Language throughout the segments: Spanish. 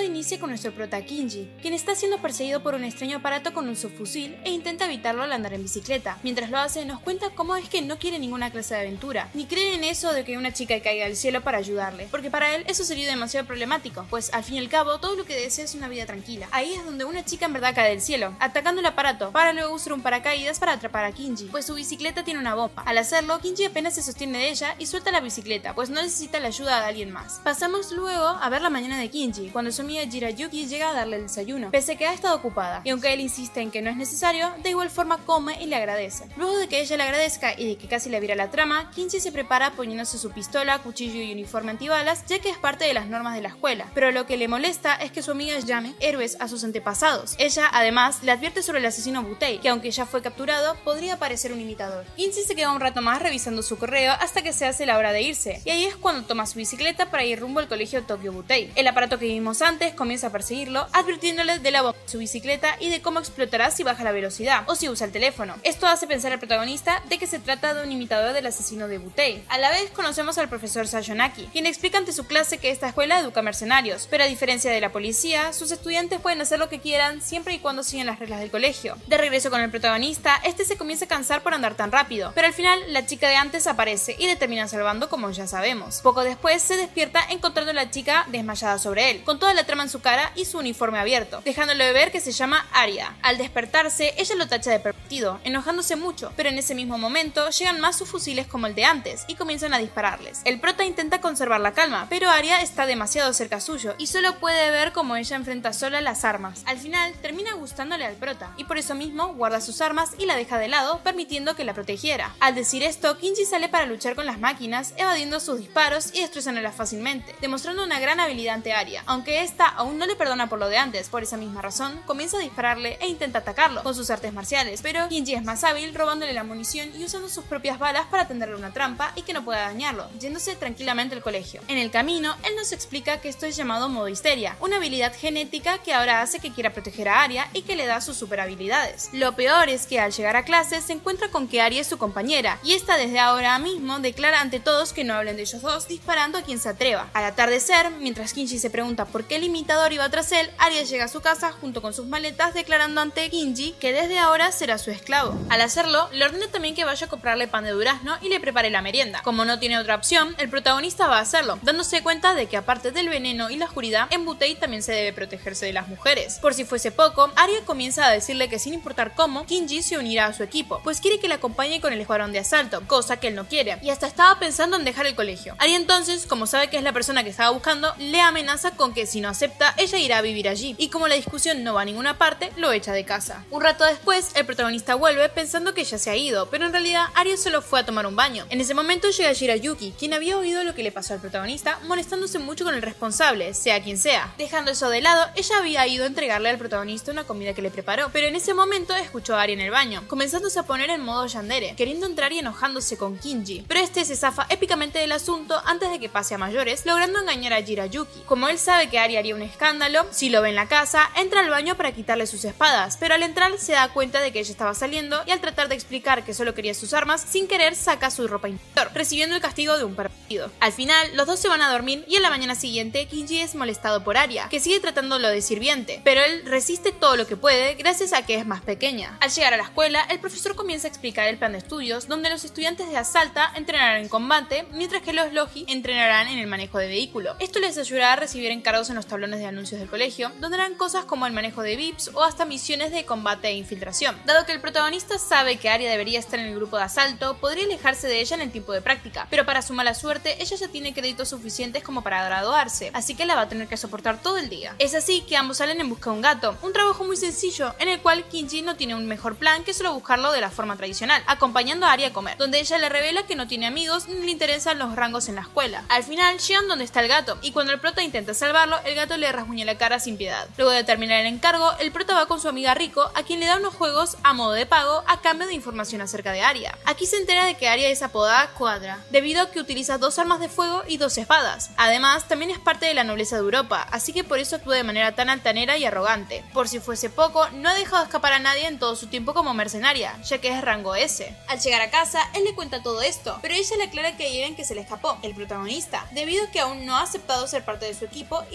inicia con nuestro prota Kinji, quien está siendo perseguido por un extraño aparato con un subfusil e intenta evitarlo al andar en bicicleta. Mientras lo hace, nos cuenta cómo es que no quiere ninguna clase de aventura, ni cree en eso de que una chica caiga del cielo para ayudarle, porque para él eso sería demasiado problemático, pues al fin y al cabo todo lo que desea es una vida tranquila. Ahí es donde una chica en verdad cae del cielo, atacando el aparato, para luego usar un paracaídas para atrapar a Kinji, pues su bicicleta tiene una bomba. Al hacerlo, Kinji apenas se sostiene de ella y suelta la bicicleta, pues no necesita la ayuda de alguien más. Pasamos luego a ver la mañana de Kinji, cuando su amiga Jirayuki llega a darle el desayuno, pese a que ha estado ocupada, y aunque él insiste en que no es necesario, de igual forma come y le agradece. Luego de que ella le agradezca y de que casi le vira la trama, Kinji se prepara poniéndose su pistola, cuchillo y uniforme antibalas, ya que es parte de las normas de la escuela, pero lo que le molesta es que su amiga llame héroes a sus antepasados. Ella además le advierte sobre el asesino Butei, que aunque ya fue capturado, podría parecer un imitador. Kinji se queda un rato más revisando su correo hasta que se hace la hora de irse, y ahí es cuando toma su bicicleta para ir rumbo al colegio Tokyo Butei. El aparato que vimos antes comienza a perseguirlo, advirtiéndole de la bomba de su bicicleta y de cómo explotará si baja la velocidad o si usa el teléfono. Esto hace pensar al protagonista de que se trata de un imitador del asesino de Butei. A la vez conocemos al profesor Sayonaki, quien explica ante su clase que esta escuela educa mercenarios, pero a diferencia de la policía, sus estudiantes pueden hacer lo que quieran siempre y cuando sigan las reglas del colegio. De regreso con el protagonista, este se comienza a cansar por andar tan rápido, pero al final la chica de antes aparece y le termina salvando, como ya sabemos. Poco después se despierta encontrando a la chica desmayada sobre él, con toda la trama en su cara y su uniforme abierto, dejándole ver que se llama Aria. Al despertarse, ella lo tacha de pervertido, enojándose mucho, pero en ese mismo momento llegan más subfusiles como el de antes y comienzan a dispararles. El prota intenta conservar la calma, pero Aria está demasiado cerca suyo y solo puede ver cómo ella enfrenta sola las armas. Al final termina gustándole al prota y por eso mismo guarda sus armas y la deja de lado, permitiendo que la protegiera. Al decir esto, Kinji sale para luchar con las máquinas, evadiendo sus disparos y destrozándolas fácilmente, demostrando una gran habilidad ante Aria, aunque esta aún no le perdona por lo de antes. Por esa misma razón, comienza a dispararle e intenta atacarlo con sus artes marciales, pero Kinji es más hábil, robándole la munición y usando sus propias balas para tenderle una trampa y que no pueda dañarlo, yéndose tranquilamente al colegio. En el camino, él nos explica que esto es llamado modo histeria, una habilidad genética que ahora hace que quiera proteger a Aria y que le da sus super habilidades. Lo peor es que al llegar a clase se encuentra con que Aria es su compañera, y esta desde ahora mismo declara ante todos que no hablen de ellos dos, disparando a quien se atreva. Al atardecer, mientras Kinji se pregunta por qué el imitador iba tras él, Aria llega a su casa junto con sus maletas, declarando ante Kinji que desde ahora será su esclavo. Al hacerlo, le ordena también que vaya a comprarle pan de durazno y le prepare la merienda. Como no tiene otra opción, el protagonista va a hacerlo, dándose cuenta de que aparte del veneno y la oscuridad, en Butei también se debe protegerse de las mujeres. Por si fuese poco, Aria comienza a decirle que sin importar cómo, Kinji se unirá a su equipo, pues quiere que le acompañe con el escuadrón de asalto, cosa que él no quiere, y hasta estaba pensando en dejar el colegio. Aria entonces, como sabe que es la persona que estaba buscando, le amenaza con que si no acepta, ella irá a vivir allí, y como la discusión no va a ninguna parte, lo echa de casa. Un rato después, el protagonista vuelve pensando que ya se ha ido, pero en realidad Aria solo fue a tomar un baño. En ese momento llega Jirayuki, quien había oído lo que le pasó al protagonista, molestándose mucho con el responsable, sea quien sea. Dejando eso de lado, ella había ido a entregarle al protagonista una comida que le preparó, pero en ese momento escuchó a Aria en el baño, comenzándose a poner en modo yandere, queriendo entrar y enojándose con Kinji, pero este se zafa épicamente del asunto antes de que pase a mayores, logrando engañar a Jirayuki. Como él sabe que Aria haría un escándalo si lo ve en la casa, entra al baño para quitarle sus espadas, pero al entrar se da cuenta de que ella estaba saliendo y al tratar de explicar que solo quería sus armas, sin querer saca su ropa interior, recibiendo el castigo de un pervertido. Al final, los dos se van a dormir y en la mañana siguiente Kinji es molestado por Aria, que sigue tratándolo de sirviente, pero él resiste todo lo que puede gracias a que es más pequeña. Al llegar a la escuela, el profesor comienza a explicar el plan de estudios, donde los estudiantes de Asalta entrenarán en combate, mientras que los Logi entrenarán en el manejo de vehículo. Esto les ayudará a recibir encargos en los tablones de anuncios del colegio, donde harán cosas como el manejo de VIPs o hasta misiones de combate e infiltración. Dado que el protagonista sabe que Aria debería estar en el grupo de asalto, podría alejarse de ella en el tiempo de práctica, pero para su mala suerte, ella ya tiene créditos suficientes como para graduarse, así que la va a tener que soportar todo el día. Es así que ambos salen en busca de un gato, un trabajo muy sencillo, en el cual Kinji no tiene un mejor plan que solo buscarlo de la forma tradicional, acompañando a Aria a comer, donde ella le revela que no tiene amigos ni le interesan los rangos en la escuela. Al final llegan donde está el gato, y cuando el prota intenta salvarlo, el gato le rasguña la cara sin piedad. Luego de terminar el encargo, el prota va con su amiga Riko, a quien le da unos juegos a modo de pago a cambio de información acerca de Aria. Aquí se entera de que Aria es apodada Quadra, debido a que utiliza 2 armas de fuego y 2 espadas. Además, también es parte de la nobleza de Europa, así que por eso actúa de manera tan altanera y arrogante. Por si fuese poco, no ha dejado escapar a nadie en todo su tiempo como mercenaria, ya que es rango S. Al llegar a casa, él le cuenta todo esto, pero ella le aclara que hay alguien que se le escapó, el protagonista, debido a que aún no ha aceptado ser parte de su equipo y le molesta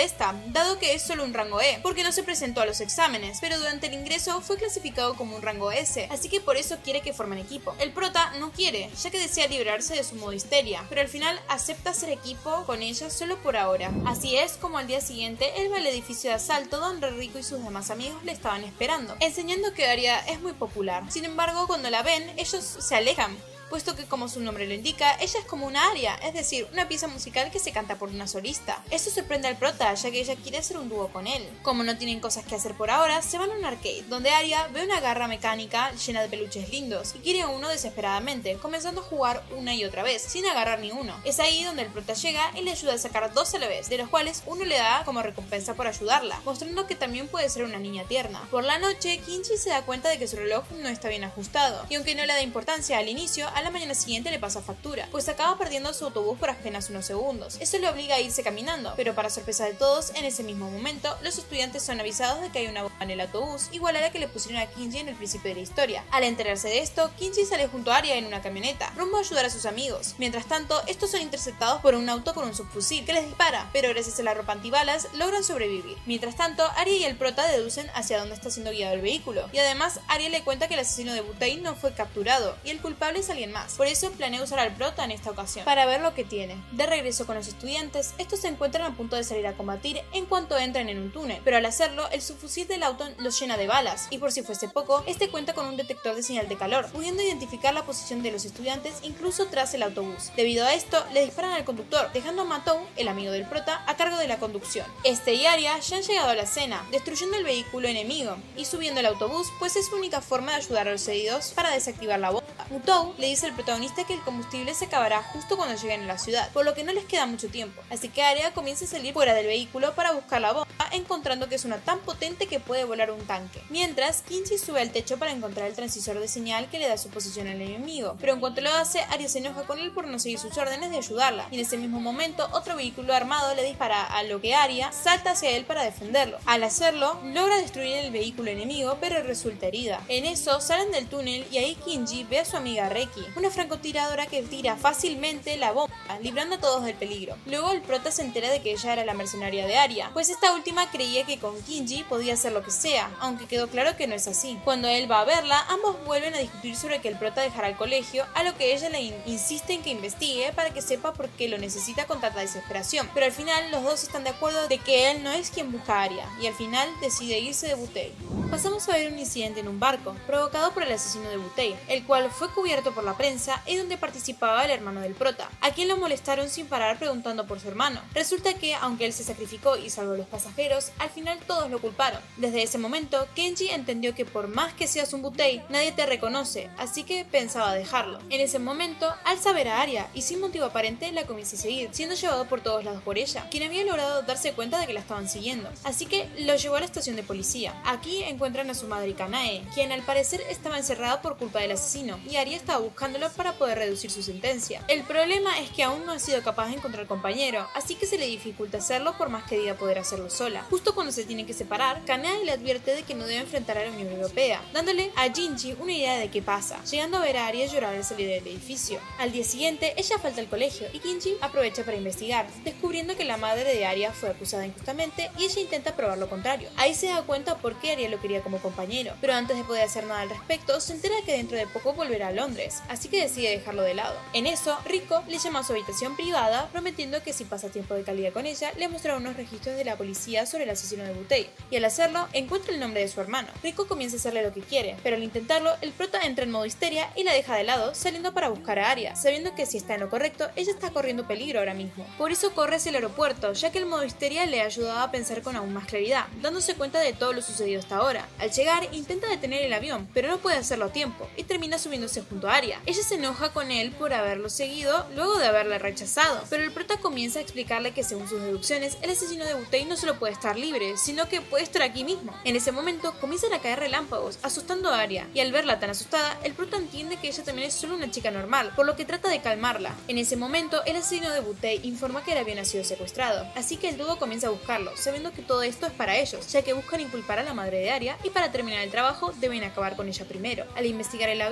molesta, dado que es solo un rango E, porque no se presentó a los exámenes, pero durante el ingreso fue clasificado como un rango S, así que por eso quiere que formen equipo. El prota no quiere, ya que desea librarse de su modo histeria, pero al final acepta hacer equipo con ella solo por ahora. Así es como al día siguiente él va al edificio de asalto donde Rico y sus demás amigos le estaban esperando, enseñando que Aria es muy popular. Sin embargo, cuando la ven, ellos se alejan, puesto que, como su nombre lo indica, ella es como una aria, es decir, una pieza musical que se canta por una solista. Esto sorprende al prota, ya que ella quiere hacer un dúo con él. Como no tienen cosas que hacer por ahora, se van a un arcade, donde Aria ve una garra mecánica llena de peluches lindos, y quiere uno desesperadamente, comenzando a jugar una y otra vez, sin agarrar ni uno. Es ahí donde el prota llega y le ayuda a sacar dos a la vez, de los cuales uno le da como recompensa por ayudarla, mostrando que también puede ser una niña tierna. Por la noche, Kinji se da cuenta de que su reloj no está bien ajustado, y aunque no le da importancia al inicio, a la mañana siguiente le pasa factura, pues acaba perdiendo su autobús por apenas unos segundos. Eso le obliga a irse caminando, pero para sorpresa de todos, en ese mismo momento, los estudiantes son avisados de que hay una bomba en el autobús, igual a la que le pusieron a Kinji en el principio de la historia. Al enterarse de esto, Kinji sale junto a Aria en una camioneta, rumbo a ayudar a sus amigos. Mientras tanto, estos son interceptados por un auto con un subfusil que les dispara, pero gracias a la ropa antibalas logran sobrevivir. Mientras tanto, Aria y el prota deducen hacia dónde está siendo guiado el vehículo, y además Aria le cuenta que el asesino de Butei no fue capturado, y el culpable es alguien más. Por eso planea usar al prota en esta ocasión, para ver lo que tiene. De regreso con los estudiantes, estos se encuentran a punto de salir a combatir en cuanto entran en un túnel, pero al hacerlo, el subfusil del auto los llena de balas, y por si fuese poco, este cuenta con un detector de señal de calor, pudiendo identificar la posición de los estudiantes incluso tras el autobús. Debido a esto, le disparan al conductor, dejando a Matou, el amigo del prota, a cargo de la conducción. Este y Aria ya han llegado a la escena, destruyendo el vehículo enemigo, y subiendo el autobús, pues es su única forma de ayudar a los heridos para desactivar la bomba. Matou le dice al protagonista que el combustible se acabará justo cuando lleguen a la ciudad, por lo que no les queda mucho tiempo, así que Aria comienza a salir fuera del vehículo para buscar la bomba, encontrando que es una tan potente que puede volar un tanque. Mientras, Kinji sube al techo para encontrar el transistor de señal que le da su posición al enemigo, pero en cuanto lo hace, Aria se enoja con él por no seguir sus órdenes de ayudarla, y en ese mismo momento otro vehículo armado le dispara, a lo que Aria salta hacia él para defenderlo. Al hacerlo, logra destruir el vehículo enemigo, pero resulta herida. En eso, salen del túnel y ahí Kinji ve a su amiga Reki, una francotiradora que tira fácilmente la bomba, librando a todos del peligro. Luego el prota se entera de que ella era la mercenaria de Aria, pues esta última creía que con Kinji podía hacer lo que sea, aunque quedó claro que no es así. Cuando él va a verla, ambos vuelven a discutir sobre que el prota dejará el colegio, a lo que ella le insiste en que investigue para que sepa por qué lo necesita con tanta desesperación, pero al final los dos están de acuerdo de que él no es quien busca a Aria, y al final decide irse de Butei. Pasamos a ver un incidente en un barco, provocado por el asesino de Butei, el cual fue cubierto por la prensa y donde participaba el hermano del prota, a quien lo molestaron sin parar preguntando por su hermano. Resulta que, aunque él se sacrificó y salvó a los pasajeros, al final todos lo culparon. Desde ese momento, Kenji entendió que por más que seas un Butei, nadie te reconoce, así que pensaba dejarlo. En ese momento, alza a ver a Aria y sin motivo aparente la comienza a seguir, siendo llevado por todos lados por ella, quien había logrado darse cuenta de que la estaban siguiendo. Así que lo llevó a la estación de policía. Aquí encuentran a su madre Kanae, quien al parecer estaba encerrada por culpa del asesino, y Aria estaba buscándolo para poder reducir su sentencia. El problema es que aún no ha sido capaz de encontrar compañero, así que se le dificulta hacerlo por más que diga poder hacerlo sola. Justo cuando se tienen que separar, Kanae le advierte de que no debe enfrentar a la Unión Europea, dándole a Jinji una idea de qué pasa, llegando a ver a Aria llorar al salir del edificio. Al día siguiente, ella falta al colegio y Kinji aprovecha para investigar, descubriendo que la madre de Aria fue acusada injustamente y ella intenta probar lo contrario. Ahí se da cuenta por qué Aria lo quería como compañero, pero antes de poder hacer nada al respecto, se entera que dentro de poco volverá a Londres, así que decide dejarlo de lado. En eso, Rico le llama a su habitación privada, prometiendo que si pasa tiempo de calidad con ella, le mostrará unos registros de la policía sobre el asesino de Butei, y al hacerlo, encuentra el nombre de su hermano. Rico comienza a hacerle lo que quiere, pero al intentarlo, el prota entra en modo histeria y la deja de lado, saliendo para buscar a Aria, sabiendo que si está en lo correcto, ella está corriendo peligro ahora mismo. Por eso corre hacia el aeropuerto, ya que el modo histeria le ayudaba a pensar con aún más claridad, dándose cuenta de todo lo sucedido hasta ahora. Al llegar, intenta detener el avión, pero no puede hacerlo a tiempo, y termina subiéndose junto a Aria. Ella se enoja con él por haberlo seguido luego de haberle rechazado, pero el prota comienza a explicarle que según sus deducciones, el asesino de Butei no solo puede estar libre, sino que puede estar aquí mismo. En ese momento comienzan a caer relámpagos, asustando a Aria, y al verla tan asustada, el prota entiende que ella también es solo una chica normal, por lo que trata de calmarla. En ese momento, el asesino de Butei informa que el avión ha sido secuestrado, así que el dúo comienza a buscarlo, sabiendo que todo esto es para ellos, ya que buscan inculpar a la madre de Aria y para terminar el trabajo deben acabar con ella primero. Al investigar el avión, encuentran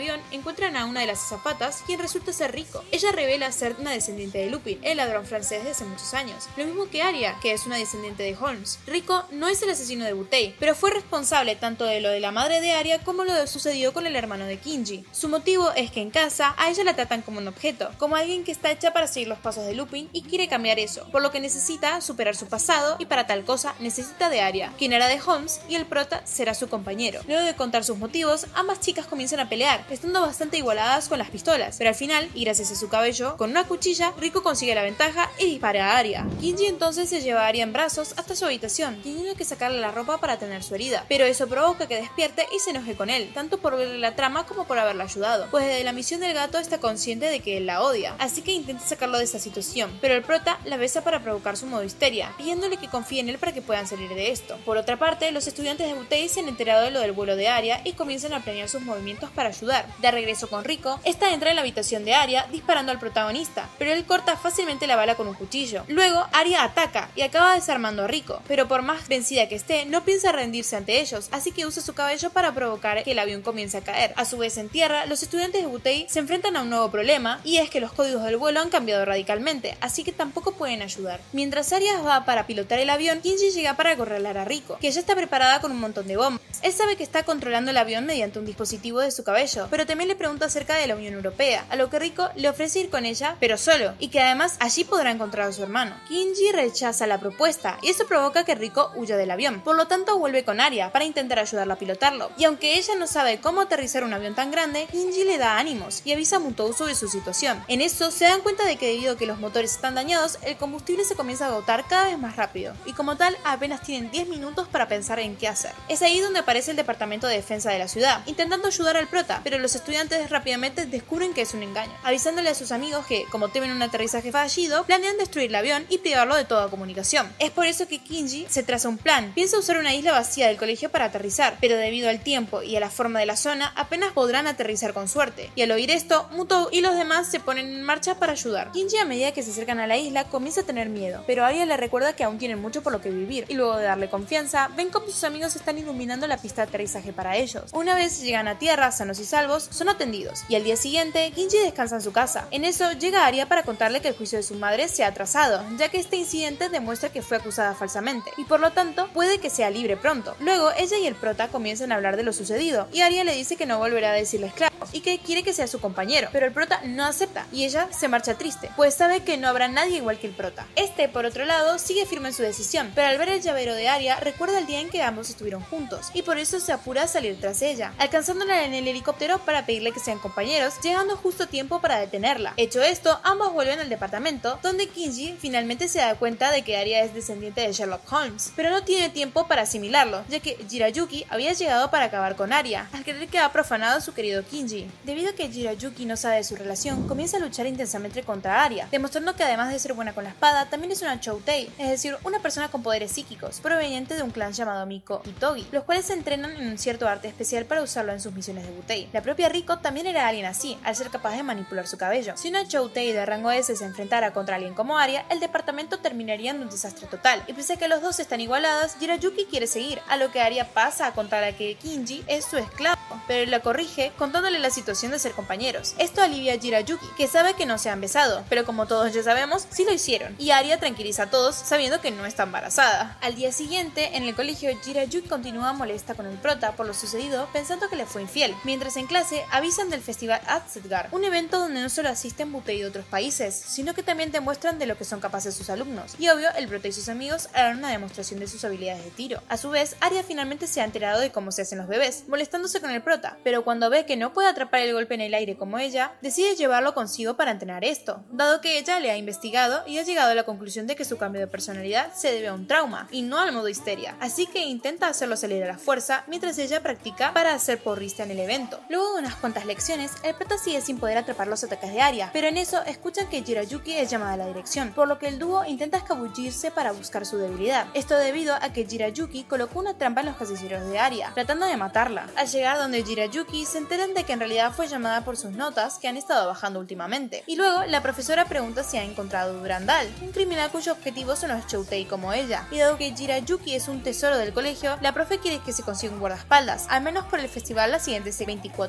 encuentran a una de las azafatas, quien resulta ser Riko. Ella revela ser una descendiente de Lupin, el ladrón francés de hace muchos años, lo mismo que Aria, que es una descendiente de Holmes. Riko no es el asesino de Butei, pero fue responsable tanto de lo de la madre de Aria como lo sucedido con el hermano de Kinji. Su motivo es que en casa a ella la tratan como un objeto, como alguien que está hecha para seguir los pasos de Lupin y quiere cambiar eso, por lo que necesita superar su pasado y para tal cosa necesita de Aria, quien era de Holmes, y el prota será su compañero. Luego de contar sus motivos, ambas chicas comienzan a pelear, estando bastante igualadas con las pistolas, pero al final, y gracias a su cabello, con una cuchilla, Riko consigue la ventaja y dispara a Aria. Kinji entonces se lleva a Aria en brazos hasta su habitación, teniendo que sacarle la ropa para tener su herida, pero eso provoca que despierte y se enoje con él, tanto por verle la trama como por haberla ayudado, pues desde la misión del gato está consciente de que él la odia, así que intenta sacarlo de esa situación, pero el prota la besa para provocar su modo histeria, pidiéndole que confíe en él para que puedan salir de esto. Por otra parte, los estudiantes de Butei se han enterado de lo del vuelo de Aria y comienzan a planear sus movimientos para ayudar. De regreso con Riko, esta entra en la habitación de Aria disparando al protagonista, pero él corta fácilmente la bala con un cuchillo. Luego, Aria ataca y acaba desarmando a Riko, pero por más vencida que esté, no piensa rendirse ante ellos, así que usa su cabello para provocar que el avión comience a caer. A su vez, en tierra, los estudiantes de Butei se enfrentan a un nuevo problema, y es que los códigos del vuelo han cambiado radicalmente, así que tampoco pueden ayudar. Mientras Aria va para pilotar el avión, Kinji llega para acorralar a Riko, que ya está preparada con un montón de bombas. Él sabe que está controlando el avión mediante un dispositivo de su cabello, pero también le pregunta acerca de la Unión Europea, a lo que Riko le ofrece ir con ella, pero solo, y que además allí podrá encontrar a su hermano. Kinji rechaza la propuesta, y eso provoca que Riko huya del avión. Por lo tanto, vuelve con Aria para intentar ayudarla a pilotarlo, y aunque ella no sabe cómo aterrizar un avión tan grande, Kinji le da ánimos y avisa a Mutou sobre su situación. En eso se dan cuenta de que debido a que los motores están dañados, el combustible se comienza a agotar cada vez más rápido, y como tal apenas tienen 10 minutos para pensar en qué hacer. Es ahí donde aparece el departamento de defensa de la ciudad, intentando ayudar al prota, pero los estudiantes rápidamente descubren que es un engaño, avisándole a sus amigos que, como temen un aterrizaje fallido, planean destruir el avión y privarlo de toda comunicación. Es por eso que Kinji se traza un plan, piensa usar una isla vacía del colegio para aterrizar, pero debido al tiempo y a la forma de la zona, apenas podrán aterrizar con suerte, y al oír esto, Mutou y los demás se ponen en marcha para ayudar. Kinji, a medida que se acercan a la isla, comienza a tener miedo, pero Aria le recuerda que aún tienen mucho por lo que vivir, y luego de darle confianza, ven cómo sus amigos están iluminando la pista de aterrizaje para ellos. Una vez llegan a tierra, sanos y salvos, son atendidos, y al día siguiente, Kinji descansa en su casa. En eso, llega Aria para contarle que el juicio de su madre se ha atrasado, ya que este incidente demuestra que fue acusada falsamente, y por lo tanto, puede que sea libre pronto. Luego, ella y el prota comienzan a hablar de lo sucedido, y Aria le dice que no volverá a decirle esclavo, y que quiere que sea su compañero, pero el prota no acepta, y ella se marcha triste, pues sabe que no habrá nadie igual que el prota. Este, por otro lado, sigue firme en su decisión, pero al ver el llavero de Aria, recuerda el día en que ambos estuvieron juntos, y por eso se apura a salir tras ella, alcanzándola en el helicóptero para pedirle que sean compañeros, llegando justo a tiempo para detenerla. Hecho esto, ambos vuelven al departamento, donde Kinji finalmente se da cuenta de que Aria es descendiente de Sherlock Holmes, pero no tiene tiempo para asimilarlo, ya que Jirayuki había llegado para acabar con Aria, al creer que ha profanado a su querido Kinji. Debido a que Jirayuki no sabe de su relación, comienza a luchar intensamente contra Aria, demostrando que además de ser buena con la espada, también es una Choutei, es decir, una persona con poderes psíquicos, proveniente de un clan llamado Miko y Togi, los cuales se entrenan en un cierto arte especial para usarlo en sus misiones de Butei. La propia Riko también era alguien así, al ser capaz de manipular su cabello. Si una Choutei de rango S se enfrentara contra alguien como Aria, el departamento terminaría en un desastre total, y pese a que los dos están igualadas, Jirayuki quiere seguir, a lo que Aria pasa a contar a que Kinji es su esclavo, pero él la corrige contándole la situación de ser compañeros. Esto alivia a Jirayuki, que sabe que no se han besado, pero como todos ya sabemos, sí lo hicieron, y Aria tranquiliza a todos sabiendo que no está embarazada. Al día siguiente, en el colegio, Jirayuki continúa molesta con el prota por lo sucedido, pensando que le fue infiel, mientras en clase avisan del festival Azedgar, un evento donde no solo asisten Butei de otros países, sino que también demuestran de lo que son capaces sus alumnos, y obvio, el prota y sus amigos harán una demostración de sus habilidades de tiro. A su vez, Aria finalmente se ha enterado de cómo se hacen los bebés, molestándose con el prota, pero cuando ve que no puede atrapar el golpe en el aire como ella, decide llevarlo consigo para entrenar esto, dado que ella le ha investigado y ha llegado a la conclusión de que su cambio de personalidad se debe a un trauma, y no al modo histeria, así que intenta hacerlo salir a la fuerza mientras ella practica para hacer porrista en el evento. Luego de unas cuantas lecciones, el prota sigue sin poder atrapar los ataques de Aria, pero en eso escuchan que Jirayuki es llamada a la dirección, por lo que el dúo intenta escabullirse para buscar su debilidad. Esto debido a que Jirayuki colocó una trampa en los casilleros de Aria, tratando de matarla. Al llegar donde Jirayuki, se enteran de que en realidad fue llamada por sus notas que han estado bajando últimamente. Y luego, la profesora pregunta si ha encontrado Durandal, un criminal cuyo objetivo son los Choutei como ella. Y dado que Jirayuki es un tesoro del colegio, la profe quiere que se consiga un guardaespaldas, al menos por el festival las siguientes 24 horas.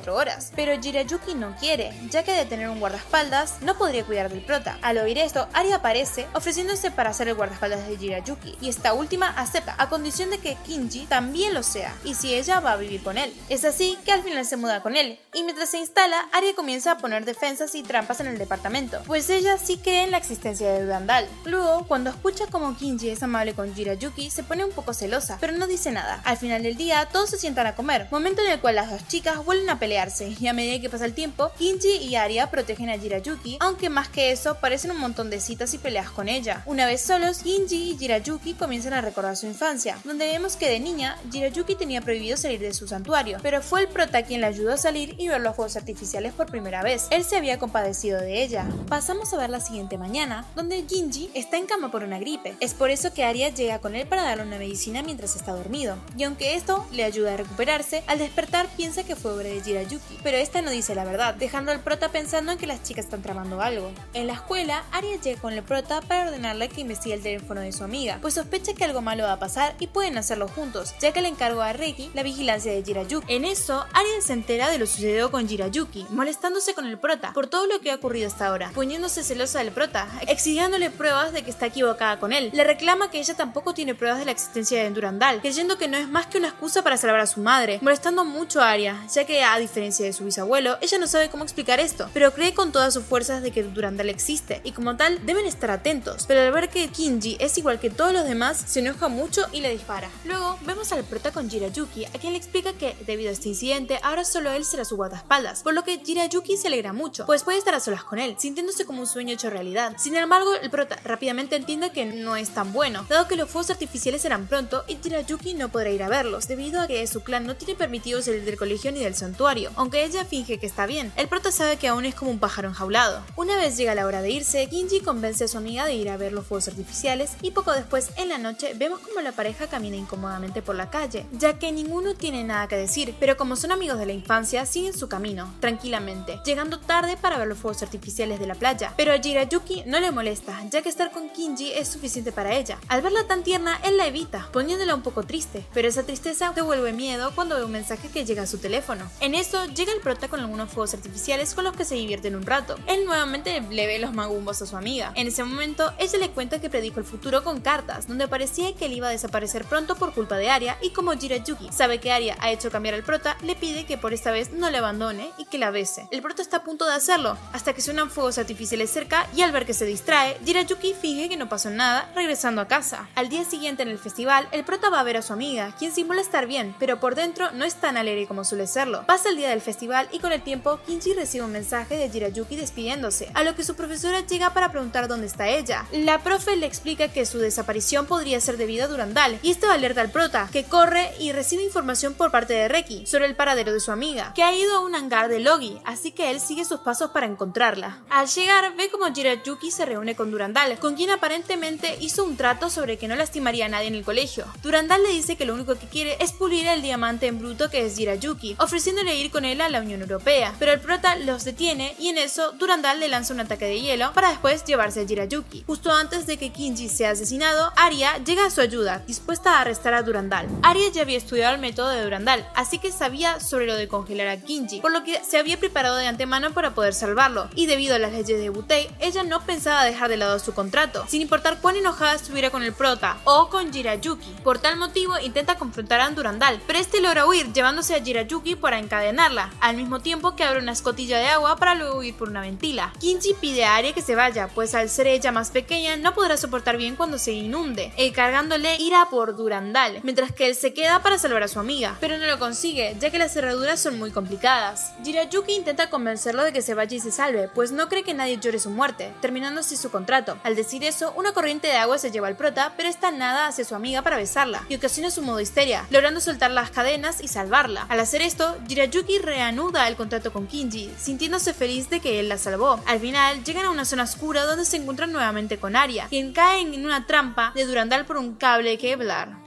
guardaespaldas, pero Jirayuki no quiere, ya que de tener un guardaespaldas no podría cuidar del prota. Al oír esto, Aria aparece ofreciéndose para ser el guardaespaldas de Jirayuki, y esta última acepta a condición de que Kinji también lo sea, y si ella va a vivir con él. Es así que al final se muda con él, y mientras se instala, Aria comienza a poner defensas y trampas en el departamento, pues ella sí cree en la existencia de Durandal. Luego, cuando escucha como Kinji es amable con Jirayuki, se pone un poco celosa, pero no dice nada. Al final del día, todos se sientan a comer, momento en el cual las dos chicas vuelven a pelearse, y a medida que pasa el tiempo, Kinji y Aria protegen a Jirayuki, aunque más que eso, parecen un montón de citas y peleas con ella. Una vez solos, Kinji y Jirayuki comienzan a recordar su infancia, donde vemos que de niña, Jirayuki tenía prohibido salir de su santuario, pero fue el prota quien la ayudó a salir y ver los fuegos artificiales por primera vez. Él se había compadecido de ella. Pasamos a ver la siguiente mañana, donde Kinji está en cama por una gripe. Es por eso que Aria llega con él para darle una medicina mientras está dormido, y aunque esto le ayuda a recuperarse, al despertar piensa que fue obra de Jirayuki, pero esta no dice la verdad, dejando al prota pensando en que las chicas están tramando algo. En la escuela, Aria llega con el prota para ordenarle que investigue el teléfono de su amiga, pues sospecha que algo malo va a pasar y pueden hacerlo juntos, ya que le encargó a Reki la vigilancia de Jirayuki. En eso, Aria se entera de lo sucedido con Jirayuki, molestándose con el prota por todo lo que ha ocurrido hasta ahora, poniéndose celosa del prota, exigiéndole pruebas de que está equivocada con él. Le reclama que ella tampoco tiene pruebas de la existencia de Durandal, creyendo que no es más que una excusa para salvar a su madre, molestando mucho a Aria, ya que a diferencia de su bisabuelo, ella no sabe cómo explicar esto, pero cree con todas sus fuerzas de que Durandal existe, y como tal, deben estar atentos, pero al ver que Kinji es igual que todos los demás, se enoja mucho y le dispara. Luego, vemos al prota con Jirayuki, a quien le explica que, debido a este incidente, ahora solo él será su guardaespaldas, por lo que Jirayuki se alegra mucho, pues puede estar a solas con él, sintiéndose como un sueño hecho realidad. Sin embargo, el prota rápidamente entiende que no es tan bueno, dado que los fuegos artificiales serán pronto y Jirayuki no podrá ir a verlos, debido a que su clan no tiene permitido salir del colegio ni del santuario, aunque ella finge que está bien. El prota sabe que aún es como un pájaro enjaulado. Una vez llega la hora de irse, Kinji convence a su amiga de ir a ver los fuegos artificiales y poco después, en la noche, vemos como la pareja camina incómodamente por la calle, ya que ninguno tiene nada que decir, pero como son amigos de la infancia, siguen su camino, tranquilamente, llegando tarde para ver los fuegos artificiales de la playa, pero a Jirayuki no le molesta, ya que estar con Kinji es suficiente para ella. Al verla tan tierna, él la evita, poniéndola un poco triste, pero esa tristeza se vuelve miedo cuando ve un mensaje que llega a su teléfono. En eso, llega el prota con algunos fuegos artificiales con los que se divierten un rato. Él nuevamente le ve los magumbos a su amiga. En ese momento, ella le cuenta que predijo el futuro con cartas, donde parecía que él iba a desaparecer pronto por culpa de Aria, y como Jirayuki sabe que Aria ha hecho cambiar al prota, le pide que por esta vez no le abandone y que la bese. El prota está a punto de hacerlo, hasta que suenan fuegos artificiales cerca y al ver que se distrae, Jirayuki finge que no pasó nada, regresando a casa. Al día siguiente en el festival, el prota va a ver a su amiga, quien simula estar bien, pero por dentro no es tan alegre como suele serlo. Pasa el día del festival y con el tiempo, Kinji recibe un mensaje de Jirayuki despidiéndose, a lo que su profesora llega para preguntar dónde está ella. La profe le explica que su desaparición podría ser debido a Durandal, y esto alerta al prota, que corre y recibe información por parte de Reki sobre el paradero de su amiga, que ha ido a un hangar de Logi, así que él sigue sus pasos para encontrarla. Al llegar, ve como Jirayuki se reúne con Durandal, con quien aparentemente hizo un trato sobre que no lastimaría a nadie en el colegio. Durandal le dice que lo único que quiere es pulir el diamante en bruto que es Jirayuki, ofreciéndole ir con él a la Unión Europea, pero el prota los detiene y en eso Durandal le lanza un ataque de hielo para después llevarse a Jirayuki. Justo antes de que Kinji sea asesinado, Aria llega a su ayuda, dispuesta a arrestar a Durandal. Aria ya había estudiado el método de Durandal, así que sabía sobre lo de congelar a Kinji, por lo que se había preparado de antemano para poder salvarlo, y debido a las leyes de Butei, ella no pensaba dejar de lado su contrato, sin importar cuán enojada estuviera con el prota o con Jirayuki. Por tal motivo intenta confrontar a Durandal, pero este logra huir, llevándose a Jirayuki para encadenarla, al mismo tiempo que abre una escotilla de agua para luego huir por una ventila. Kinji pide a Aria que se vaya, pues al ser ella más pequeña no podrá soportar bien cuando se inunde, cargándole ira por Durandal, mientras que él se queda para salvar a su amiga, pero no lo consigue, ya que las cerraduras son muy complicadas. Jirayuki intenta convencerlo de que se vaya y se salve, pues no cree que nadie llore su muerte, terminando así su contrato. Al decir eso, una corriente de agua se lleva al prota, pero esta nada hacia su amiga para besarla, y ocasiona su modo histeria, logrando soltar las cadenas y salvarla. Al hacer esto, Jirayuki reanuda el contrato con Kinji, sintiéndose feliz de que él la salvó. Al final, llegan a una zona oscura donde se encuentran nuevamente con Aria, quien cae en una trampa de Durandal por un cable Kevlar.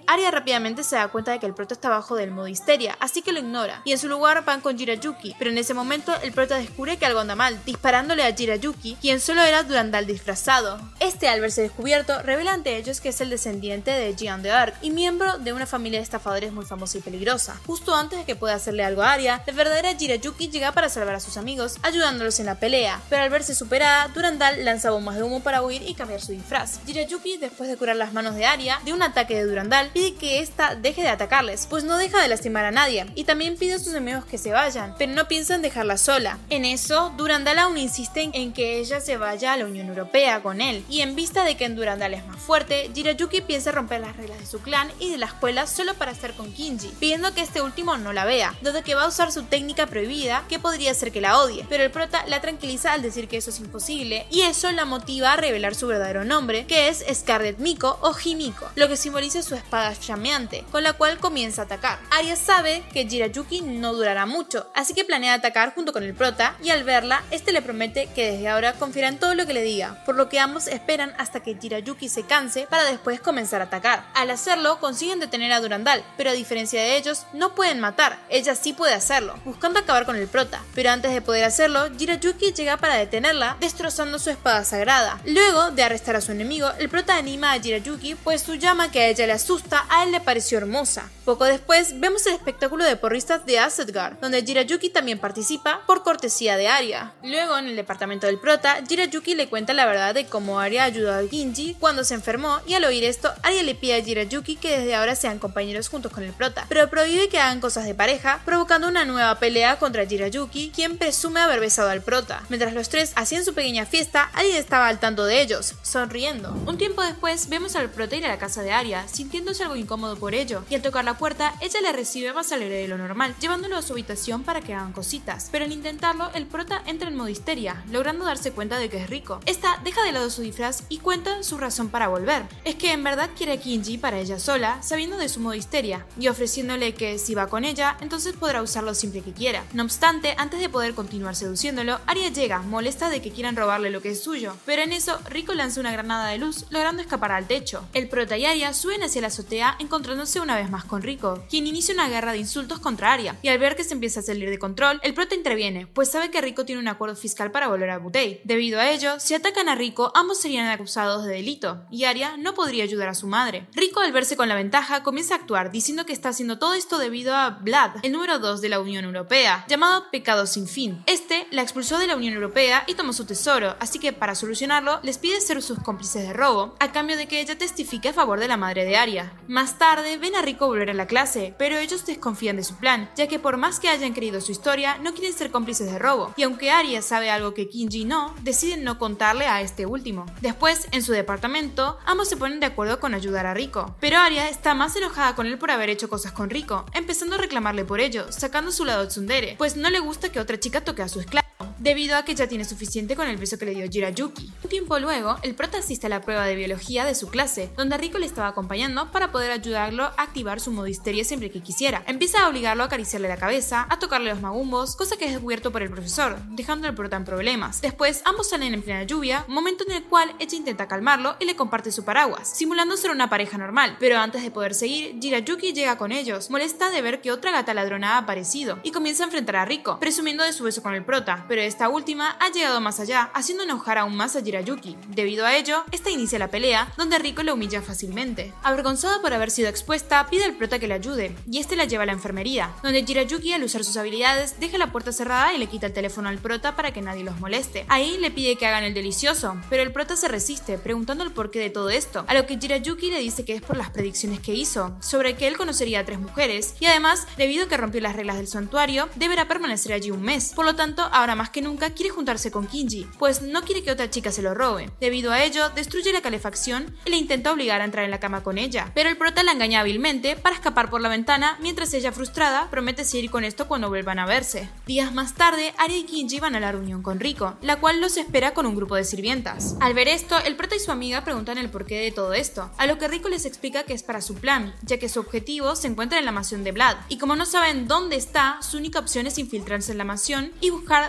Arya rápidamente se da cuenta de que el prota está bajo del modo histeria, así que lo ignora, y en su lugar van con Jiraiya, pero en ese momento el prota descubre que algo anda mal, disparándole a Jiraiya, quien solo era Durandal disfrazado. Este, al verse descubierto, revela ante ellos que es el descendiente de Jeanne d'Arc y miembro de una familia de estafadores muy famosa y peligrosa. Justo antes de que pueda hacerle algo a Arya, la verdadera Jiraiya llega para salvar a sus amigos, ayudándolos en la pelea, pero al verse superada, Durandal lanza bombas de humo para huir y cambiar su disfraz. Jiraiya, después de curar las manos de Arya de un ataque de Durandal, pide que ésta deje de atacarles, pues no deja de lastimar a nadie, y también pide a sus amigos que se vayan, pero no piensan dejarla sola. En eso, Durandal aún insiste en que ella se vaya a la Unión Europea con él, y en vista de que Durandal es más fuerte, Jiraiya piensa romper las reglas de su clan y de la escuela solo para estar con Kinji, pidiendo que este último no la vea, dado que va a usar su técnica prohibida que podría hacer que la odie, pero el prota la tranquiliza al decir que eso es imposible, y eso la motiva a revelar su verdadero nombre, que es Scarlet Miko o Himiko, lo que simboliza su espada llameante, con la cual comienza a atacar. Arya sabe que Jiraiya no durará mucho, así que planea atacar junto con el prota, y al verla, este le promete que desde ahora confiará en todo lo que le diga, por lo que ambos esperan hasta que Jiraiya se canse para después comenzar a atacar. Al hacerlo, consiguen detener a Durandal, pero a diferencia de ellos, no pueden matar, ella sí puede hacerlo, buscando acabar con el prota, pero antes de poder hacerlo, Jiraiya llega para detenerla, destrozando su espada sagrada. Luego de arrestar a su enemigo, el prota anima a Jiraiya, pues su llama que a ella le asusta, a él le pareció hermosa. Poco después, vemos el espectáculo de porristas de Asgard, donde Jiraiya también participa por cortesía de Arya. Luego, en el departamento del prota, Jiraiya le cuenta la verdad de cómo Arya ayudó a Kinji cuando se enfermó, y al oír esto, Arya le pide a Jiraiya que desde ahora sean compañeros juntos con el prota, pero prohíbe que hagan cosas de pareja, provocando una nueva pelea contra Jiraiya, quien presume haber besado al prota. Mientras los tres hacían su pequeña fiesta, Arya estaba al tanto de ellos, sonriendo. Un tiempo después, vemos al prota ir a la casa de Arya, sintiéndose algo incómodo por ello, y al tocar la puerta, ella le recibe más alegre de lo normal, llevándolo a su habitación para que hagan cositas, pero al intentarlo, el prota entra en modo histeria, logrando darse cuenta de que es Rico. Esta deja de lado su disfraz y cuenta su razón para volver. Es que en verdad quiere a Kinji para ella sola, sabiendo de su modo histeria, y ofreciéndole que si va con ella, entonces podrá usarlo siempre que quiera. No obstante, antes de poder continuar seduciéndolo, Arya llega, molesta de que quieran robarle lo que es suyo, pero en eso, Rico lanza una granada de luz, logrando escapar al techo. El prota y Arya suben hacia la azotea, encontrándose una vez más con Rico, quien inicia una guerra de insultos contra Arya, y al ver que se empieza a salir de control, el prota interviene, pues sabe que Rico tiene un acuerdo fiscal para volver a Butey. Debido a ello, si atacan a Rico, ambos serían acusados de delito, y Arya no podría ayudar a su madre. Rico, al verse con la ventaja, comienza a actuar, diciendo que está haciendo todo esto debido a Vlad, el número 2 de la Unión Europea, llamado Pecado Sin Fin. Este la expulsó de la Unión Europea y tomó su tesoro, así que para solucionarlo, les pide ser sus cómplices de robo, a cambio de que ella testifique a favor de la madre de Arya. Más tarde, ven a Rico volver a la clase, pero ellos desconfían de su plan, ya que por más que hayan creído su historia, no quieren ser cómplices de robo, y aunque Arya sabe algo que Kinji no, deciden no contarle a este último. Después, en su departamento, ambos se ponen de acuerdo con ayudar a Rico, pero Arya está más enojada con él por haber hecho cosas con Rico, empezando a reclamarle por ello, sacando su lado tsundere, pues no le gusta que otra chica toque a su esclavo, debido a que ya tiene suficiente con el beso que le dio Jiraiya. Un tiempo luego, el prota asiste a la prueba de biología de su clase, donde Rico le estaba acompañando para poder ayudarlo a activar su modo histeria siempre que quisiera. Empieza a obligarlo a acariciarle la cabeza, a tocarle los magumbos, cosa que es descubierto por el profesor, dejando al prota en problemas. Después, ambos salen en plena lluvia, momento en el cual ella intenta calmarlo y le comparte su paraguas, simulando ser una pareja normal, pero antes de poder seguir, Jiraiya llega con ellos, molesta de ver que otra gata ladrona ha aparecido, y comienza a enfrentar a Rico, presumiendo de su beso con el prota, pero esta última ha llegado más allá, haciendo enojar aún más a Jiraiya. Debido a ello, esta inicia la pelea, donde Rico la humilla fácilmente. Avergonzada por haber sido expuesta, pide al prota que la ayude, y este la lleva a la enfermería, donde Jiraiya, al usar sus habilidades, deja la puerta cerrada y le quita el teléfono al prota para que nadie los moleste. Ahí le pide que hagan el delicioso, pero el prota se resiste, preguntando el porqué de todo esto, a lo que Jiraiya le dice que es por las predicciones que hizo, sobre que él conocería a 3 mujeres, y además, debido a que rompió las reglas del santuario, deberá permanecer allí un mes. Por lo tanto, ahora más que nunca quiere juntarse con Kinji, pues no quiere que otra chica se lo robe. Debido a ello, destruye la calefacción y le intenta obligar a entrar en la cama con ella, pero el prota la engaña hábilmente para escapar por la ventana, mientras ella, frustrada, promete seguir con esto cuando vuelvan a verse. Días más tarde, Arya y Kinji van a la reunión con Rico, la cual los espera con un grupo de sirvientas. Al ver esto, el prota y su amiga preguntan el porqué de todo esto, a lo que Rico les explica que es para su plan, ya que su objetivo se encuentra en la mansión de Vlad, y como no saben dónde está, su única opción es infiltrarse en la mansión y buscar desde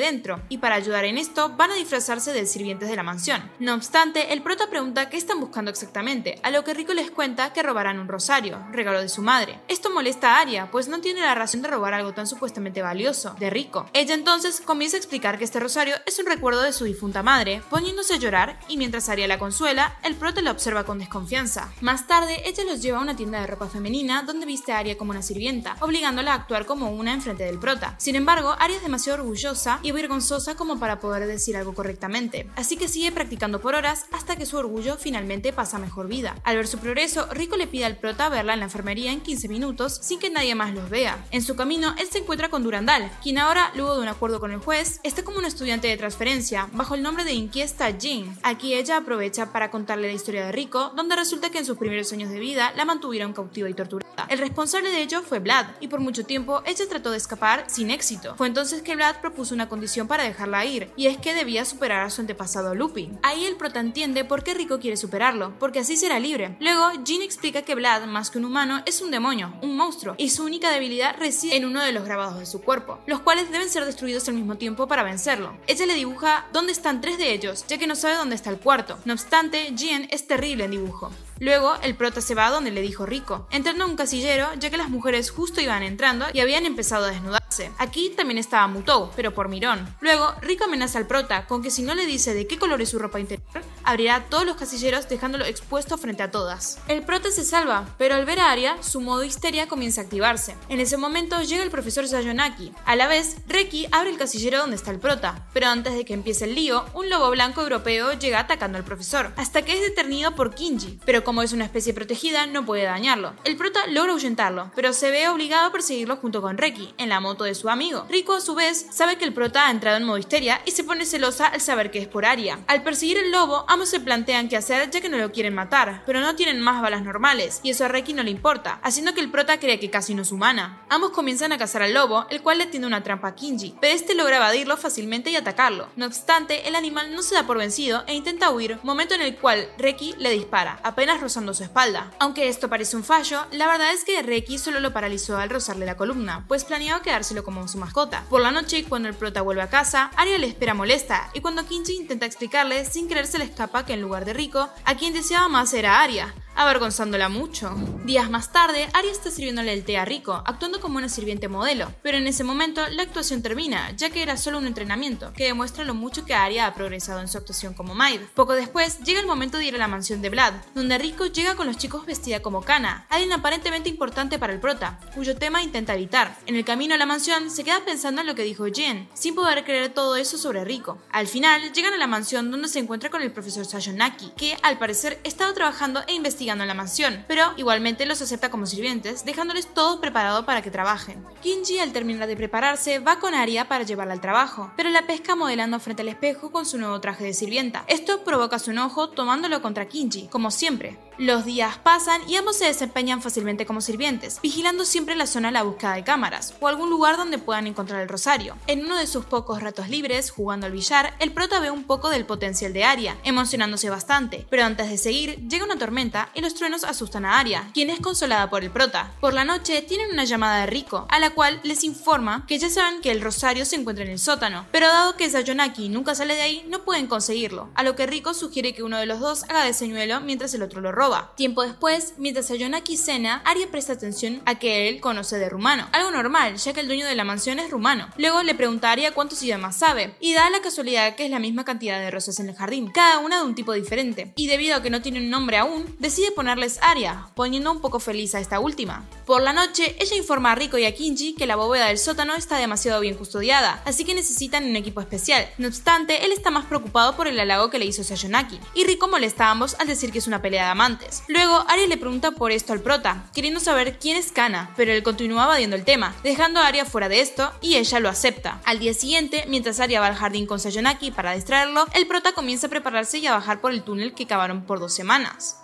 dentro, y para ayudar en esto van a disfrazarse de sirvientes de la mansión. No obstante, el prota pregunta qué están buscando exactamente, a lo que Rico les cuenta que robarán un rosario, regalo de su madre. Esto molesta a Aria, pues no tiene la razón de robar algo tan supuestamente valioso de Rico. Ella entonces comienza a explicar que este rosario es un recuerdo de su difunta madre, poniéndose a llorar, y mientras Aria la consuela, el prota la observa con desconfianza. Más tarde, ella los lleva a una tienda de ropa femenina donde viste a Aria como una sirvienta, obligándola a actuar como una enfrente del prota. Sin embargo, Aria es demasiado orgullosa y vergonzosa como para poder decir algo correctamente, así que sigue practicando por horas hasta que su orgullo finalmente pasa a mejor vida. Al ver su progreso, Rico le pide al prota verla en la enfermería en 15 minutos sin que nadie más los vea. En su camino, él se encuentra con Durandal, quien ahora, luego de un acuerdo con el juez, está como un estudiante de transferencia, bajo el nombre de Inquiesta Jean. Aquí ella aprovecha para contarle la historia de Rico, donde resulta que en sus primeros años de vida la mantuvieron cautiva y torturada. El responsable de ello fue Vlad, y por mucho tiempo ella trató de escapar sin éxito. Fue entonces que Vlad propuso una condición para dejarla ir, y es que debía superar a su antepasado Lupin. Ahí el prota entiende por qué Rico quiere superarlo, porque así será libre. Luego, Jean explica que Vlad, más que un humano, es un demonio, un monstruo, y su única debilidad reside en uno de los grabados de su cuerpo, los cuales deben ser destruidos al mismo tiempo para vencerlo. Ella le dibuja dónde están 3 de ellos, ya que no sabe dónde está el cuarto. No obstante, Jean es terrible en dibujo. Luego, el prota se va a donde le dijo Rico, entrando a un casillero ya que las mujeres justo iban entrando y habían empezado a desnudarse. Aquí también estaba Mutou, pero por mirón. Luego, Rico amenaza al prota con que si no le dice de qué color es su ropa interior, abrirá todos los casilleros dejándolo expuesto frente a todas. El prota se salva, pero al ver a Aria, su modo histeria comienza a activarse. En ese momento llega el profesor Sayonaki. A la vez, Reki abre el casillero donde está el prota, pero antes de que empiece el lío, un lobo blanco europeo llega atacando al profesor, hasta que es detenido por Kinji, pero como es una especie protegida, no puede dañarlo. El prota logra ahuyentarlo, pero se ve obligado a perseguirlo junto con Reki, en la moto de su amigo. Rico, a su vez, sabe que el prota ha entrado en modo histeria y se pone celosa al saber que es por Aria. Al perseguir el lobo, ambos se plantean qué hacer ya que no lo quieren matar, pero no tienen más balas normales, y eso a Reki no le importa, haciendo que el prota cree que casi no es humana. Ambos comienzan a cazar al lobo, el cual le tiende una trampa a Kinji, pero este logra evadirlo fácilmente y atacarlo. No obstante, el animal no se da por vencido e intenta huir, momento en el cual Reki le dispara, apenas rozando su espalda. Aunque esto parece un fallo, la verdad es que Reki solo lo paralizó al rozarle la columna, pues planeaba quedárselo como su mascota. Por la noche, cuando el prota vuelve a casa, Aria le espera molesta, y cuando Kinji intenta explicarle, sin querer se le escapa que en lugar de Rico, a quien deseaba más era Aria, avergonzándola mucho. Días más tarde, Aria está sirviéndole el té a Rico, actuando como una sirviente modelo, pero en ese momento la actuación termina, ya que era solo un entrenamiento, que demuestra lo mucho que Aria ha progresado en su actuación como maid. Poco después, llega el momento de ir a la mansión de Vlad, donde Rico llega con los chicos vestida como Kana, alguien aparentemente importante para el prota, cuyo tema intenta evitar. En el camino a la mansión, se queda pensando en lo que dijo Jen, sin poder creer todo eso sobre Rico. Al final, llegan a la mansión donde se encuentra con el profesor Sayonaki, que al parecer estaba trabajando e investigando en la mansión, pero igualmente los acepta como sirvientes, dejándoles todo preparado para que trabajen. Kinji, al terminar de prepararse, va con Aria para llevarla al trabajo, pero la pesca modelando frente al espejo con su nuevo traje de sirvienta. Esto provoca su enojo tomándolo contra Kinji, como siempre. Los días pasan y ambos se desempeñan fácilmente como sirvientes, vigilando siempre la zona a la búsqueda de cámaras, o algún lugar donde puedan encontrar el rosario. En uno de sus pocos ratos libres, jugando al billar, el prota ve un poco del potencial de Aria, emocionándose bastante, pero antes de seguir, llega una tormenta y los truenos asustan a Aria, quien es consolada por el prota. Por la noche, tienen una llamada de Rico, a la cual les informa que ya saben que el rosario se encuentra en el sótano, pero dado que Sayonaki nunca sale de ahí, no pueden conseguirlo, a lo que Rico sugiere que uno de los dos haga de señuelo mientras el otro lo roba. Tiempo después, mientras Sayonaki cena, Aria presta atención a que él conoce de rumano, algo normal, ya que el dueño de la mansión es rumano. Luego le pregunta a Aria cuántos idiomas sabe, y da la casualidad que es la misma cantidad de rosas en el jardín, cada una de un tipo diferente, y debido a que no tiene un nombre aún, decide ponerles Aria, poniendo un poco feliz a esta última. Por la noche, ella informa a Rico y a Kinji que la bóveda del sótano está demasiado bien custodiada, así que necesitan un equipo especial. No obstante, él está más preocupado por el halago que le hizo Sayonaki, y Rico molesta a ambos al decir que es una pelea de amantes. Luego, Aria le pregunta por esto al prota, queriendo saber quién es Kana, pero él continúa evadiendo el tema, dejando a Aria fuera de esto, y ella lo acepta. Al día siguiente, mientras Aria va al jardín con Sayonaki para distraerlo, el prota comienza a prepararse y a bajar por el túnel que cavaron por 2 semanas. Al bajar,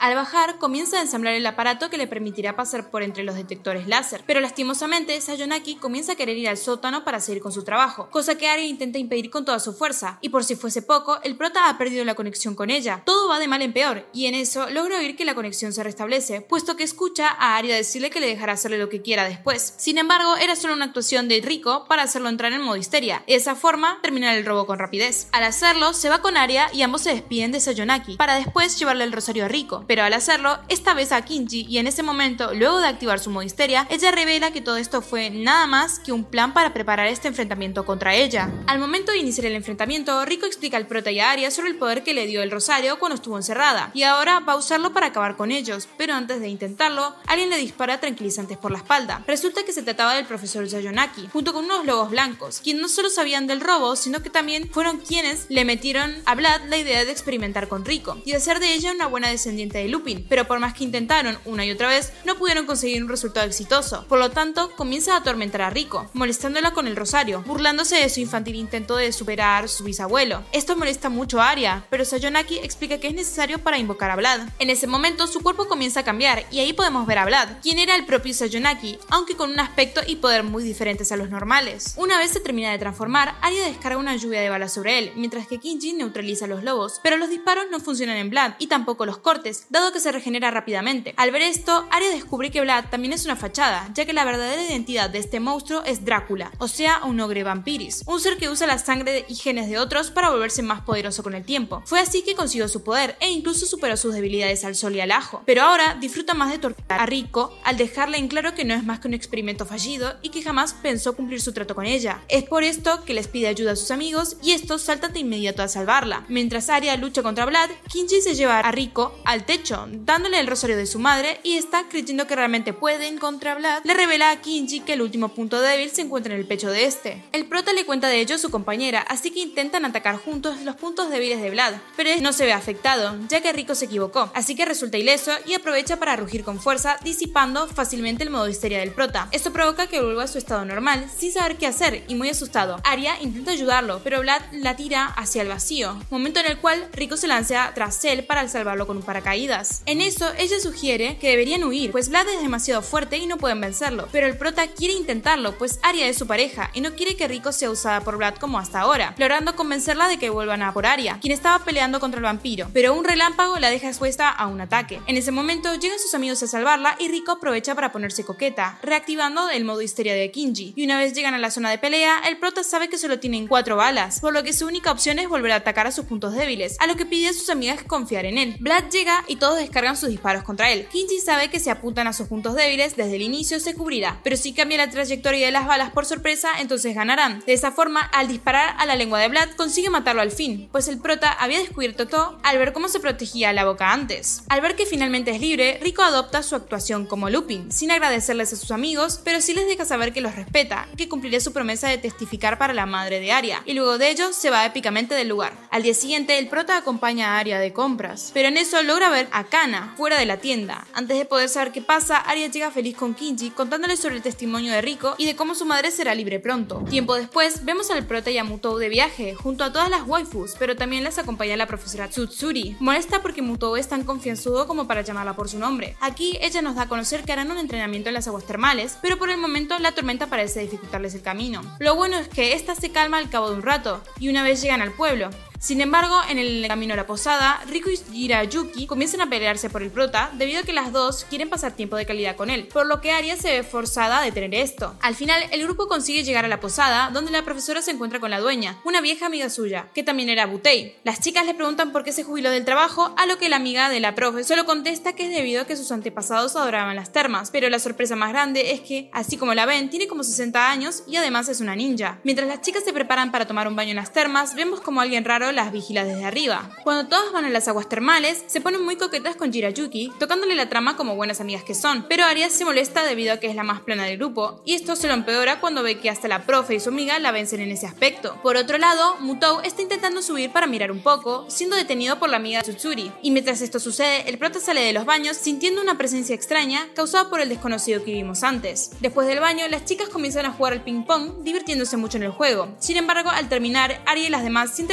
lugar, comienza a ensamblar el aparato que le permitirá pasar por entre los detectores láser, pero lastimosamente Sayonaki comienza a querer ir al sótano para seguir con su trabajo, cosa que Aria intenta impedir con toda su fuerza, y por si fuese poco, el prota ha perdido la conexión con ella. Todo va de mal en peor, y en eso logra oír que la conexión se restablece, puesto que escucha a Aria decirle que le dejará hacerle lo que quiera después. Sin embargo, era solo una actuación de Riko para hacerlo entrar en modo histeria, y de esa forma terminar el robo con rapidez. Al hacerlo, se va con Aria y ambos se despiden de Sayonaki, para después llevarle el rosario a Riko, pero al hacerlo, esta vez a Kinji, y en ese momento, luego de activar su modo histeria, ella revela que todo esto fue nada más que un plan para preparar este enfrentamiento contra ella. Al momento de iniciar el enfrentamiento, Riko explica al prota y a Aria sobre el poder que le dio el rosario cuando estuvo encerrada, y ahora va a usarlo para acabar con ellos, pero antes de intentarlo, alguien le dispara tranquilizantes por la espalda. Resulta que se trataba del profesor Sayonaki, junto con unos lobos blancos, quienes no solo sabían del robo, sino que también fueron quienes le metieron a Vlad la idea de experimentar con Riko, y de hacer de ella una buena descendiente de Lupin, pero por más que intentaron una y otra vez, no pudieron conseguir un resultado exitoso. Por lo tanto, comienza a atormentar a Riko, molestándola con el rosario, burlándose de su infantil intento de superar su bisabuelo. Esto molesta mucho a Aria, pero Sayonaki explica que es necesario para invocar a Vlad. En ese momento, su cuerpo comienza a cambiar, y ahí podemos ver a Vlad, quien era el propio Sayonaki, aunque con un aspecto y poder muy diferentes a los normales. Una vez se termina de transformar, Aria descarga una lluvia de balas sobre él, mientras que Kinji neutraliza a los lobos, pero los disparos no funcionan en Vlad, y tampoco los cortes, dado que se regenera rápidamente. Al ver esto, Aria descubre que Vlad también es una fachada, ya que la verdadera identidad de este monstruo es Drácula, o sea, un ogre vampiris, un ser que usa la sangre y genes de otros para volverse más poderoso con el tiempo. Fue así que consiguió su poder, e incluso superó sus debilidades al sol y al ajo, pero ahora disfruta más de torturar a Riko al dejarle en claro que no es más que un experimento fallido y que jamás pensó cumplir su trato con ella. Es por esto que les pide ayuda a sus amigos y estos saltan de inmediato a salvarla. Mientras Aria lucha contra Vlad, Kinji se lleva a Riko al techo, dándole el rosario de su madre, y esta, creyendo que realmente pueden contra Vlad, le revela a Kinji que el último punto débil se encuentra en el pecho de este. El prota le cuenta de ello a su compañera, así que intentan atacar juntos los puntos débiles de Vlad, pero él no se ve afectado, ya que Riko se equivocó, así que resulta ileso y aprovecha para rugir con fuerza, disipando fácilmente el modo histeria del prota. Esto provoca que vuelva a su estado normal, sin saber qué hacer y muy asustado. Aria intenta ayudarlo, pero Vlad la tira hacia el vacío, momento en el cual Riko se lanza tras él para salvarlo con un paracaídas. En eso, ella sugiere que deberían huir, pues Vlad es demasiado fuerte y no pueden vencerlo, pero el prota quiere intentarlo, pues Aria es su pareja y no quiere que Riko sea usada por Vlad como hasta ahora, logrando convencerla de que vuelvan a por Aria, quien estaba peleando contra el vampiro, pero un relámpago la deja expuesta a un ataque. En ese momento llegan sus amigos a salvarla y Riko aprovecha para ponerse coqueta, reactivando el modo histeria de Kinji, y una vez llegan a la zona de pelea, el prota sabe que solo tienen 4 balas, por lo que su única opción es volver a atacar a sus puntos débiles, a lo que pide a sus amigas confiar en él. Vlad llega y todos descargan sus disparos contra él. Kinji sabe que si apuntan a sus puntos débiles desde el inicio se cubrirá, pero si cambia la trayectoria de las balas por sorpresa, entonces ganarán. De esa forma, al disparar a la lengua de Vlad, consigue matarlo al fin, pues el prota había descubierto todo al ver cómo se protegía la boca antes. Al ver que finalmente es libre, Riko adopta su actuación como Lupin, sin agradecerles a sus amigos, pero sí les deja saber que los respeta, que cumplirá su promesa de testificar para la madre de Aria, y luego de ello se va épicamente del lugar. Al día siguiente, el prota acompaña a Aria de compras, pero en eso logra ver a Kana fuera de la tienda. Antes de poder saber qué pasa, Aria llega feliz con Kinji, contándole sobre el testimonio de Riko y de cómo su madre será libre pronto. Tiempo después, vemos al prota y a Mutou de viaje, junto a todas las waifus, pero también las acompaña la profesora Tsutsuri, molesta porque Mutou es tan confianzudo como para llamarla por su nombre. Aquí ella nos da a conocer que harán un entrenamiento en las aguas termales, pero por el momento la tormenta parece dificultarles el camino. Lo bueno es que esta se calma al cabo de un rato, y una vez llegan al pueblo. Sin embargo, en el camino a la posada, Riko y Jirayuki comienzan a pelearse por el prota debido a que las dos quieren pasar tiempo de calidad con él, por lo que Aria se ve forzada a detener esto. Al final, el grupo consigue llegar a la posada, donde la profesora se encuentra con la dueña, una vieja amiga suya, que también era Butei. Las chicas le preguntan por qué se jubiló del trabajo, a lo que la amiga de la profe solo contesta que es debido a que sus antepasados adoraban las termas, pero la sorpresa más grande es que, así como la ven, tiene como 60 años y además es una ninja. Mientras las chicas se preparan para tomar un baño en las termas, vemos como alguien raro las vigila desde arriba. Cuando todas van a las aguas termales, se ponen muy coquetas con Jirayuki, tocándole la trama como buenas amigas que son, pero Aria se molesta debido a que es la más plana del grupo, y esto se lo empeora cuando ve que hasta la profe y su amiga la vencen en ese aspecto. Por otro lado, Mutou está intentando subir para mirar un poco, siendo detenido por la amiga Tsutsuri, y mientras esto sucede, el prota sale de los baños sintiendo una presencia extraña causada por el desconocido que vimos antes. Después del baño, las chicas comienzan a jugar al ping pong, divirtiéndose mucho en el juego. Sin embargo, al terminar, Aria y las demás sienten la misma presencia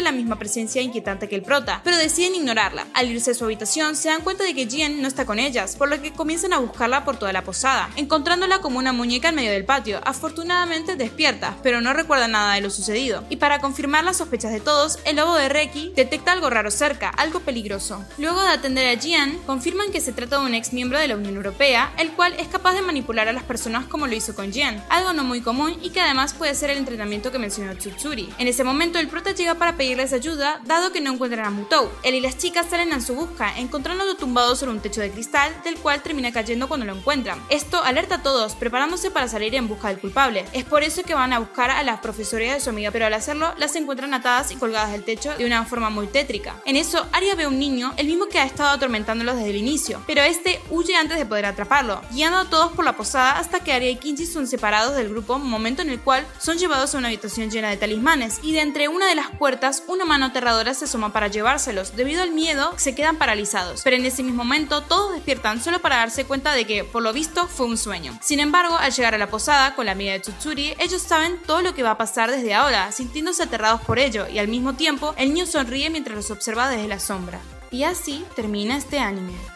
presencia inquietante que el prota, pero deciden ignorarla. Al irse a su habitación se dan cuenta de que Jean no está con ellas, por lo que comienzan a buscarla por toda la posada, encontrándola como una muñeca en medio del patio, afortunadamente despierta, pero no recuerda nada de lo sucedido. Y para confirmar las sospechas de todos, el lobo de Reki detecta algo raro cerca, algo peligroso. Luego de atender a Jean, confirman que se trata de un ex miembro de la Unión Europea, el cual es capaz de manipular a las personas como lo hizo con Jean, algo no muy común y que además puede ser el entrenamiento que mencionó Tsutsuri. En ese momento el prota llega para pedirles ayuda, dado que no encuentran a Mutou. Él y las chicas salen en su busca, encontrándolo tumbado sobre un techo de cristal, del cual termina cayendo cuando lo encuentran. Esto alerta a todos, preparándose para salir en busca del culpable. Es por eso que van a buscar a la profesora de su amiga, pero al hacerlo las encuentran atadas y colgadas del techo de una forma muy tétrica. En eso, Arya ve a un niño, el mismo que ha estado atormentándolos desde el inicio, pero este huye antes de poder atraparlo, guiando a todos por la posada hasta que Arya y Kinji son separados del grupo, momento en el cual son llevados a una habitación llena de talismanes, y de entre una de las puertas una mano aterradora se asoma para llevárselos. Debido al miedo, se quedan paralizados, pero en ese mismo momento todos despiertan solo para darse cuenta de que, por lo visto, fue un sueño. Sin embargo, al llegar a la posada con la amiga de Tsutsuri, ellos saben todo lo que va a pasar desde ahora, sintiéndose aterrados por ello, y al mismo tiempo, el niño sonríe mientras los observa desde la sombra. Y así termina este anime.